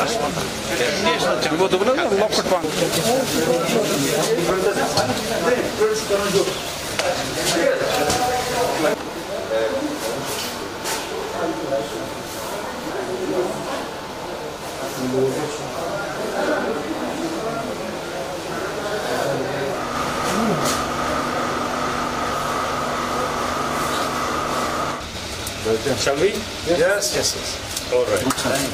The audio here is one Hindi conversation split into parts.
वो तो बोला ना लॉकेट पान Shall we? Yes. Yes. All right.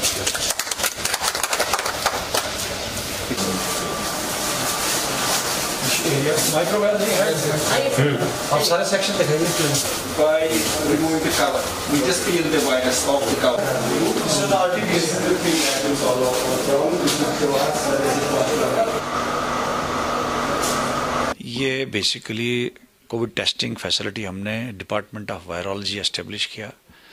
Microwear नहीं है। आप सारे सेक्शन दिखाइए। By removing the cover, we just peel the virus off the cover. So the RT-PCR will be all ये बेसिकली कोविड टेस्टिंग फैसिलिटी हमने डिपार्टमेंट ऑफ वायरोलॉजी एस्टेब्लिश किया,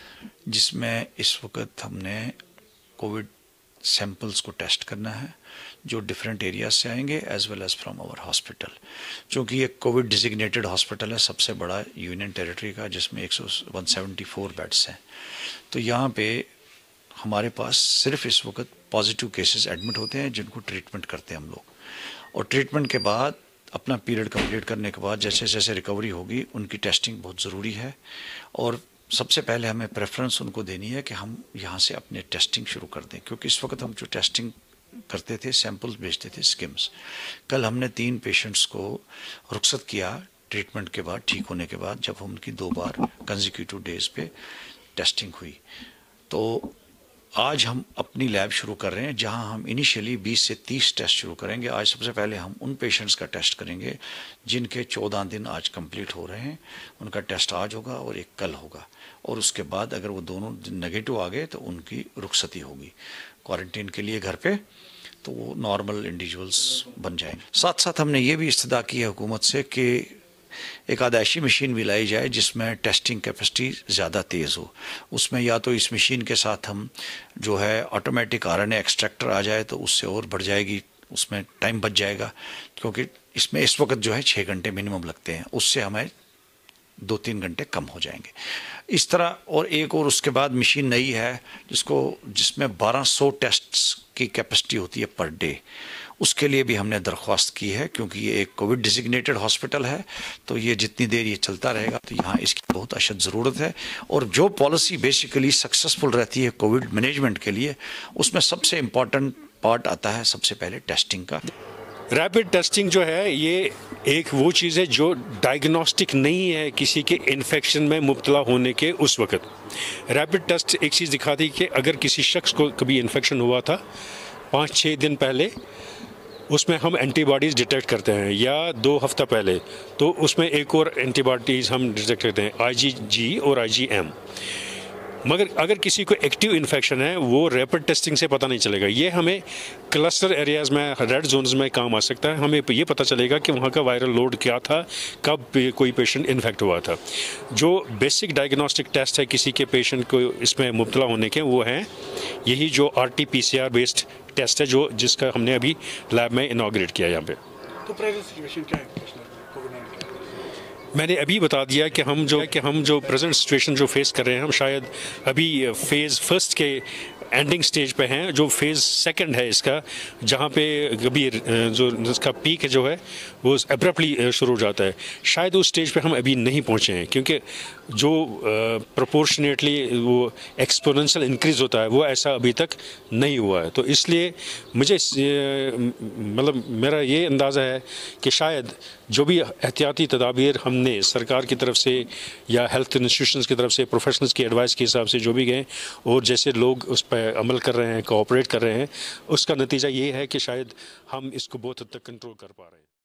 जिसमें इस वक्त हमने कोविड सैंपल्स को टेस्ट करना है जो डिफरेंट एरियाज से आएंगे as well as from our hospital. चूँकि ये कोविड डिजिग्नेटेड हॉस्पिटल है, सबसे बड़ा यूनियन टेरिटरी का, जिसमें 174 बेड्स हैं। तो यहाँ पे हमारे पास सिर्फ इस वक्त पॉजिटिव केसेस एडमिट होते हैं जिनको ट्रीटमेंट करते हैं हम लोग, और ट्रीटमेंट के बाद अपना पीरियड कंप्लीट करने के बाद जैसे जैसे रिकवरी होगी उनकी टेस्टिंग बहुत ज़रूरी है। और सबसे पहले हमें प्रेफरेंस उनको देनी है कि हम यहाँ से अपने टेस्टिंग शुरू कर दें, क्योंकि इस वक्त हम जो टेस्टिंग करते थे, सैंपल्स भेजते थे स्किम्स। कल हमने 3 पेशेंट्स को रुखसत किया ट्रीटमेंट के बाद, ठीक होने के बाद, जब उनकी 2 बार कंसेक्यूटिव डेज पे टेस्टिंग हुई। तो आज हम अपनी लैब शुरू कर रहे हैं जहां हम इनिशियली 20 से 30 टेस्ट शुरू करेंगे। आज सबसे पहले हम उन पेशेंट्स का टेस्ट करेंगे जिनके 14 दिन आज कंप्लीट हो रहे हैं, उनका टेस्ट आज होगा और एक कल होगा, और उसके बाद अगर वो दोनों नेगेटिव आ गए तो उनकी रुखसती होगी क्वारंटीन के लिए घर पे, तो वो नॉर्मल इंडिविजुअल्स बन जाएंगे। साथ साथ हमने ये भी इस्तदा की है हुकूमत से कि एक आध ऐसी मशीन भी लाई जाए जिसमें टेस्टिंग कैपेसिटी ज़्यादा तेज़ हो। उसमें या तो इस मशीन के साथ हम जो है ऑटोमेटिक RNA एक्सट्रैक्टर आ जाए तो उससे और बढ़ जाएगी, उसमें टाइम बच जाएगा, क्योंकि इसमें इस वक्त जो है 6 घंटे मिनिमम लगते हैं, उससे हमें 2-3 घंटे कम हो जाएंगे इस तरह। और एक और उसके बाद मशीन नई है जिसमें 1200 टेस्ट्स की कैपेसिटी होती है पर डे। उसके लिए भी हमने दरख्वास्त की है, क्योंकि ये एक कोविड डिजिग्नेटेड हॉस्पिटल है, तो ये जितनी देर ये चलता रहेगा तो यहाँ इसकी बहुत अशद ज़रूरत है। और जो पॉलिसी बेसिकली सक्सेसफुल रहती है कोविड मैनेजमेंट के लिए, उसमें सबसे इम्पॉर्टेंट पार्ट आता है सबसे पहले टेस्टिंग का। रैपिड टेस्टिंग जो है ये एक वो चीज़ है जो डायग्नोस्टिक नहीं है किसी के इन्फेक्शन में मुब्तला होने के उस वक्त। रैपिड टेस्ट एक चीज़ दिखाती है कि अगर किसी शख्स को कभी इन्फेक्शन हुआ था 5-6 दिन पहले, उसमें हम एंटीबॉडीज़ डिटेक्ट करते हैं, या 2 हफ्ता पहले तो उसमें एक और एंटीबॉडीज़ हम डिटेक्ट करते हैं, IgG और IgM। मगर अगर किसी को एक्टिव इन्फेक्शन है वो रैपिड टेस्टिंग से पता नहीं चलेगा। ये हमें क्लस्टर एरियाज़ में, रेड जोन्स में काम आ सकता है। हमें ये पता चलेगा कि वहाँ का वायरल लोड क्या था, कब कोई पेशेंट इन्फेक्ट हुआ था। जो बेसिक डायग्नोस्टिक टेस्ट है किसी के पेशेंट को इसमें मुब्तला होने के, वो हैं यही जो RT-PCR बेस्ड टेस्ट है जिसका हमने अभी लैब में इनॉग्रेट किया यहाँ पे। तो प्रेजेंट सिचुएशन क्या है कोविड-19? मैंने अभी बता दिया कि हम जो प्रेजेंट सिचुएशन जो फेस कर रहे हैं, हम शायद अभी फेज़ 1 के एंडिंग स्टेज पे हैं। जो फेज़ 2 है इसका, जहाँ पे कभी जो इसका पीक जो है वो एब्रप्टली शुरू हो जाता है, शायद उस स्टेज पे हम अभी नहीं पहुँचे हैं, क्योंकि जो प्रोपोर्शनेटली वो एक्सपोनेंशियल इंक्रीज़ होता है वो ऐसा अभी तक नहीं हुआ है। तो इसलिए मुझे मतलब मेरा ये अंदाज़ा है कि शायद जो भी एहतियाती तदाबीर हमने सरकार की तरफ से या हेल्थ इंस्टीट्यूशंस की तरफ से, प्रोफेशनल्स की एडवाइस के हिसाब से जो भी गए और जैसे लोग उस पर अमल कर रहे हैं, कोऑपरेट कर रहे हैं, उसका नतीजा ये है कि शायद हम इसको बहुत हद तक कंट्रोल कर पा रहे हैं।